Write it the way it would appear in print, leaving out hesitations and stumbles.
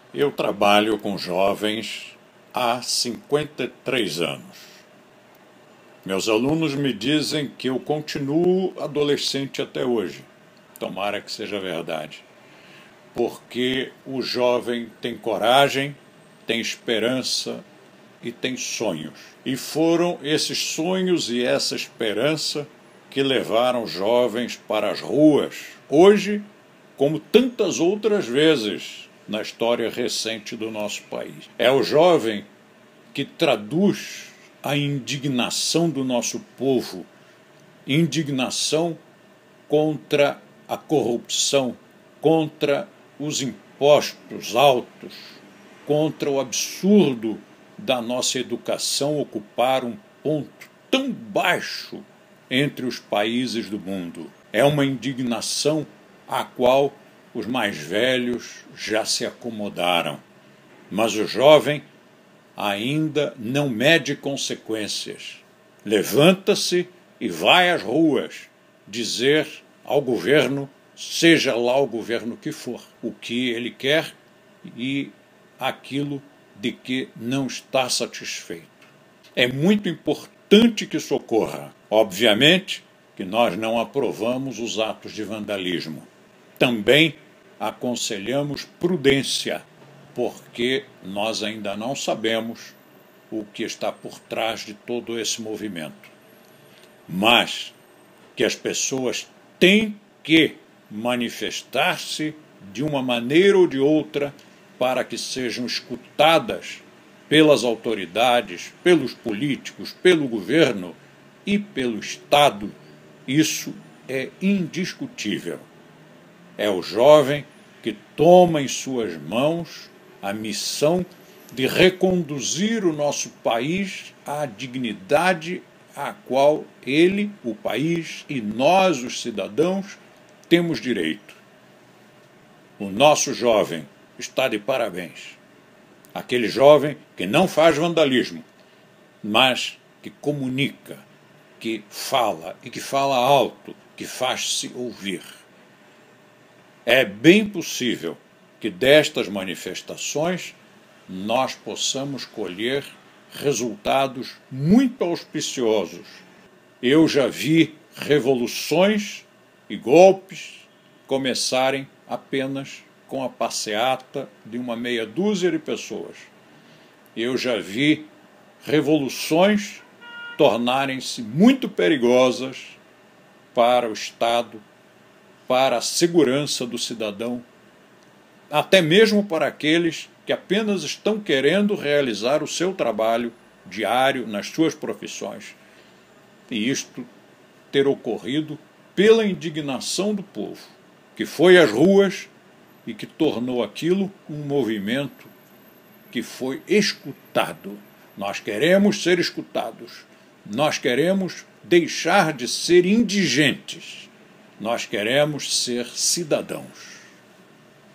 Eu trabalho com jovens há 53 anos. Meus alunos me dizem que eu continuo adolescente até hoje. Tomara que seja verdade. Porque o jovem tem coragem, tem esperança e tem sonhos. E foram esses sonhos e essa esperança que levaram jovens para as ruas, hoje, como tantas outras vezes na história recente do nosso país. É o jovem que traduz a indignação do nosso povo, indignação contra a corrupção, contra os impostos altos, contra o absurdo da nossa educação ocupar um ponto tão baixo entre os países do mundo. É uma indignação à qual os mais velhos já se acomodaram, mas o jovem ainda não mede consequências. Levanta-se e vai às ruas dizer ao governo, seja lá o governo que for, o que ele quer e aquilo de que não está satisfeito. É muito importante que isso ocorra. Obviamente que nós não aprovamos os atos de vandalismo. Também aconselhamos prudência, porque nós ainda não sabemos o que está por trás de todo esse movimento. Mas que as pessoas têm que manifestar-se de uma maneira ou de outra para que sejam escutadas pelas autoridades, pelos políticos, pelo governo e pelo Estado, isso é indiscutível. É o jovem que toma em suas mãos a missão de reconduzir o nosso país à dignidade à qual ele, o país e nós, os cidadãos, temos direito. O nosso jovem está de parabéns. Aquele jovem que não faz vandalismo, mas que comunica, que fala e que fala alto, que faz-se ouvir. É bem possível que destas manifestações nós possamos colher resultados muito auspiciosos. Eu já vi revoluções e golpes começarem apenas com a passeata de uma meia dúzia de pessoas. Eu já vi revoluções tornarem-se muito perigosas para o Estado, para a segurança do cidadão, até mesmo para aqueles que apenas estão querendo realizar o seu trabalho diário nas suas profissões. E isto ter ocorrido pela indignação do povo, que foi às ruas e que tornou aquilo um movimento que foi escutado. Nós queremos ser escutados. Nós queremos deixar de ser indigentes. Nós queremos ser cidadãos.